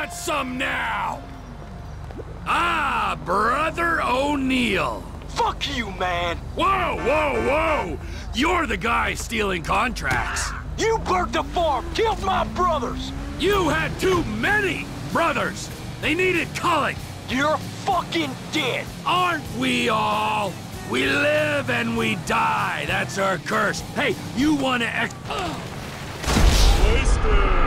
want some now? Ah, Brother O'Neill. Fuck you, man! Whoa, whoa, whoa! You're the guy stealing contracts. You burnt the farm, killed my brothers! You had too many brothers! They needed culling! You're fucking dead! Aren't we all? We live and we die. That's our curse. Hey, you wanna Wasted!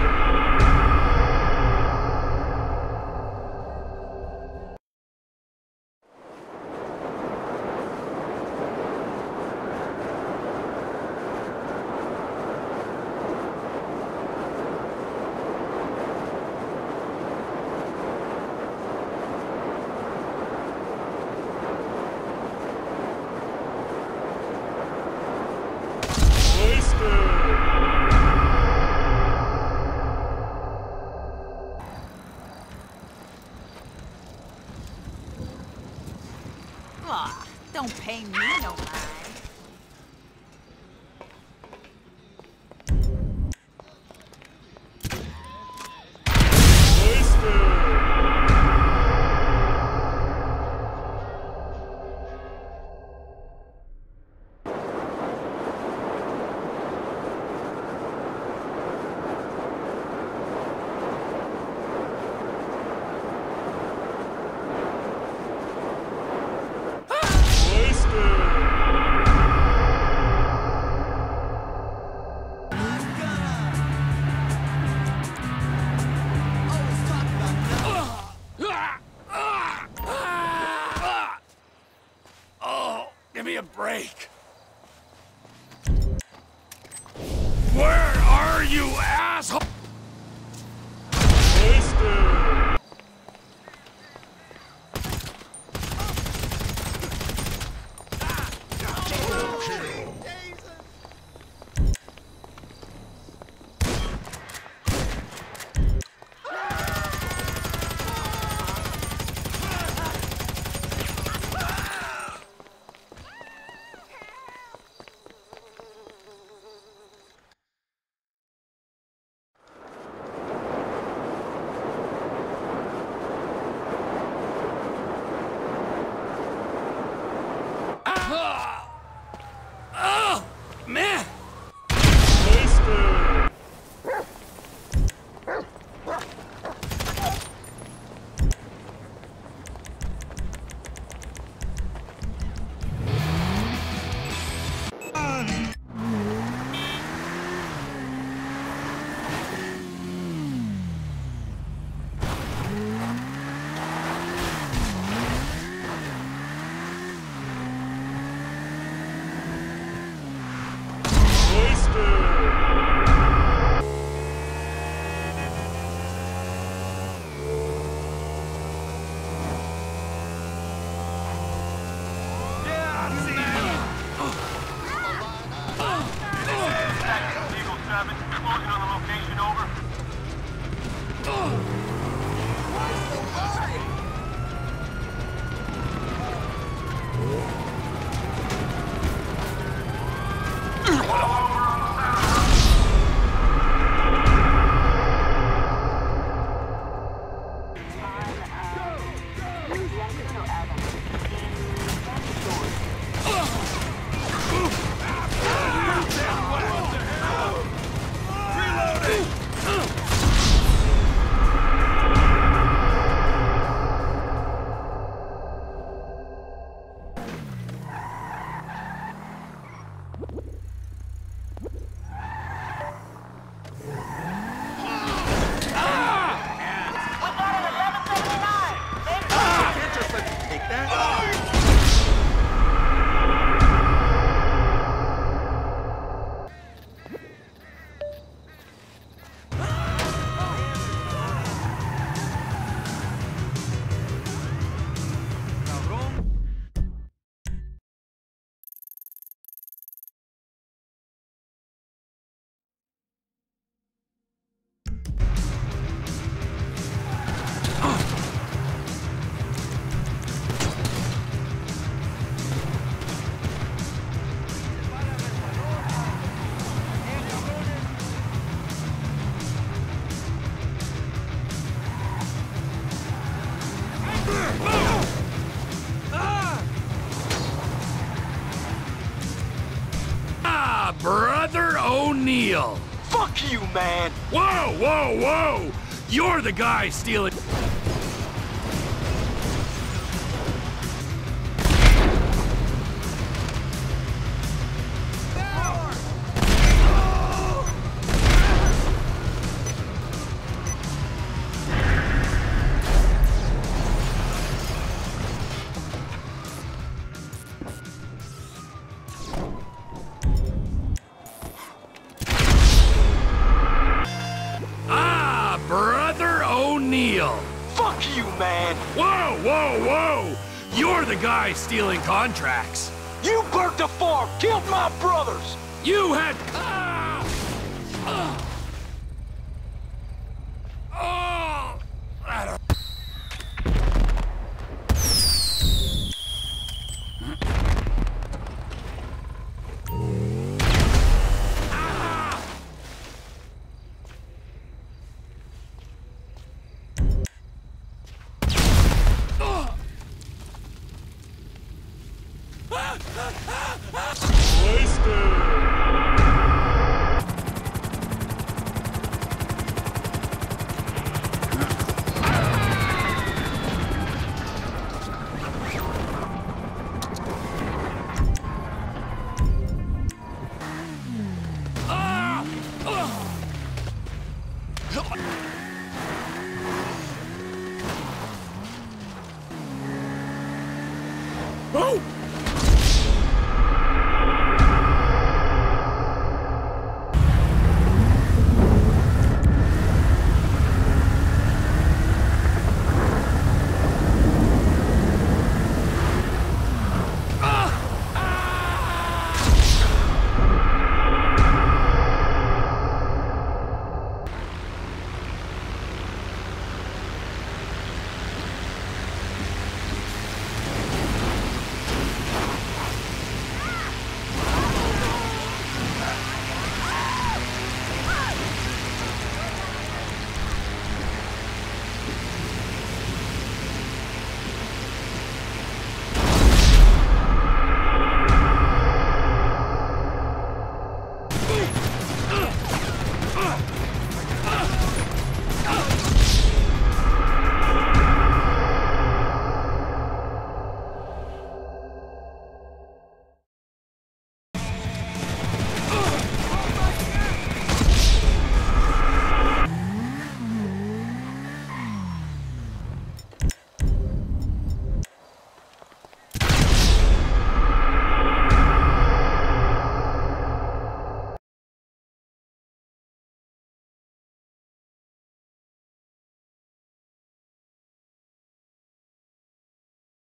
Aw, don't pay me no mind. Give me a break. Where are you, asshole? Oh, man! Brother O'Neill. Fuck you, man. Whoa, whoa, whoa! You're the guy stealing... Brother O'Neill. Fuck you, man. Whoa, whoa, whoa! You're the guy stealing contracts. You burnt the farm, killed my brothers. You had...